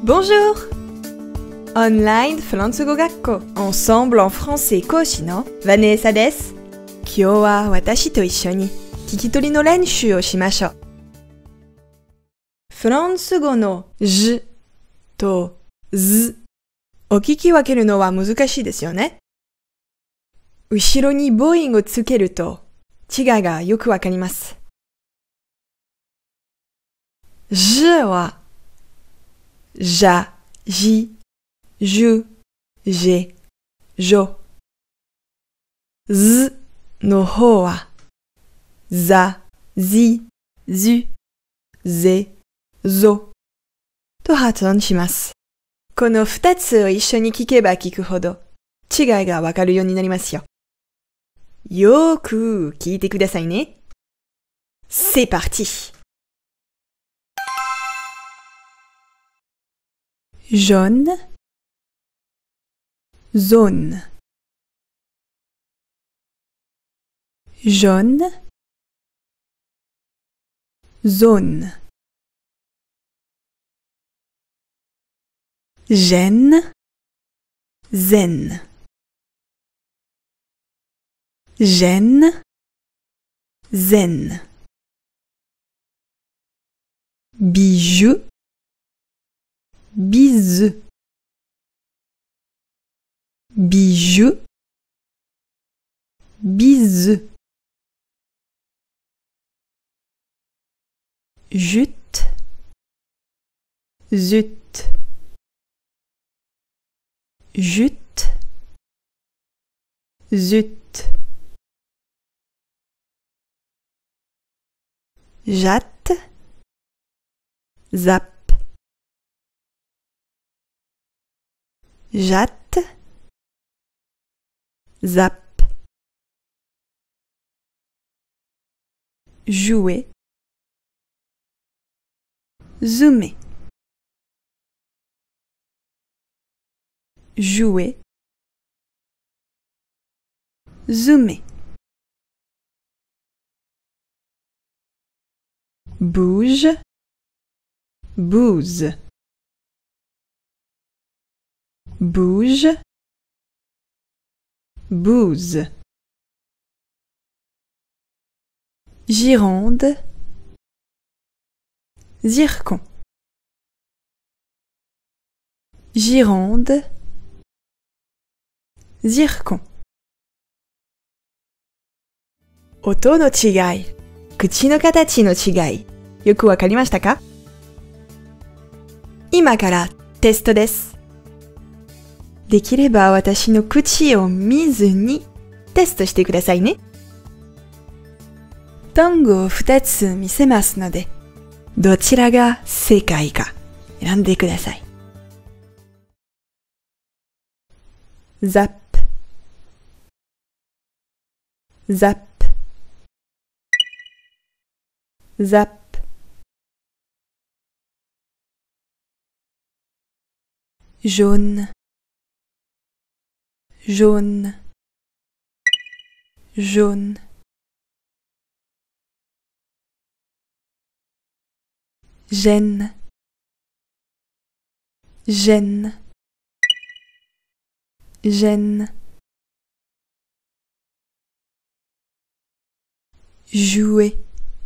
Bonjour! Online フランス語学校 Ensemble en français 講師のヴァネーサです。今日は私と一緒に聞き取りの練習をしましょう。フランス語の J と Z を聞き分けるのは難しいですよね。後ろに母音をつけると違いがよくわかります。J はJa, J, Je, J'ai, Jo. Z の方は Za, Zi, Zu, Ze, Zo と発音します。この二つを一緒に聞けば聞くほど違いがわかるようになりますよ。よーく聞いてくださいね。C'est parti! Jaune, zone. Jaune, zone. Gêne, zen. Gêne, zen. Bijou, bise. Bijou, bise. Jute, zut. Jute, zut. Jatte, zap. Jatte, zap. Jouer, zoomer. Jouer, zoomer. Bouge, bouse. Bouge, bouse. Gironde, zircon. Gironde, zircon. 音の違い、口の形の違い、よくわかりましたか？今からテストです。できれば私の口を見ずにテストしてくださいね。単語を2つ見せますので、どちらが正解か選んでください。ザップ、ザップ、ザップ。jaune, jaune, jaune. Gêne, gêne, gêne. Jouer,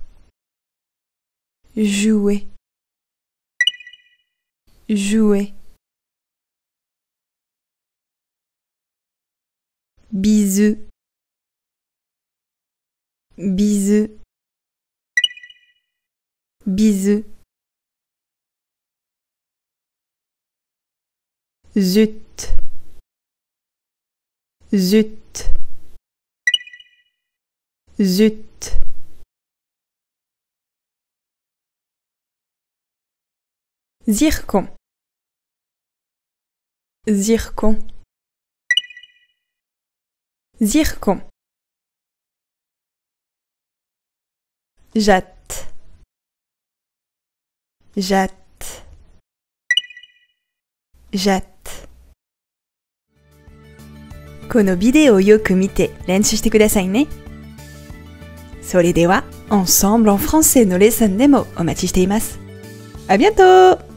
jouer, jouer. Bisous, bisous, bisous. Zut, zut, zut. Zircon, zircon, zircon. Jatte, jatte, jatte. このビデオをよく見て練習してくださいね。それでは、Ensemble en français のレッスンでもお待ちしています。À bientôt!